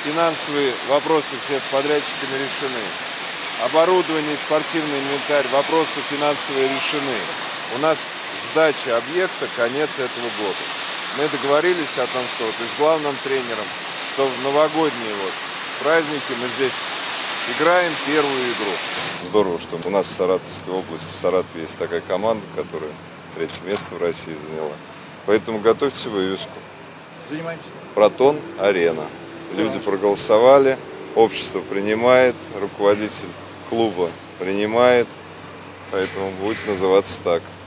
Финансовые вопросы все с подрядчиками решены. Оборудование, спортивный инвентарь, вопросы финансовые решены. У нас сдача объекта конец этого года. Мы договорились о том, что и с главным тренером, что в новогодние праздники мы здесь играем первую игру. Здорово, что у нас в Саратовской области, в Саратове есть такая команда, которая третье место в России заняла. Поэтому готовьте вывеску. Занимаемся. Протон-арена. Люди проголосовали, общество принимает, руководитель клуба принимает, поэтому будет называться так.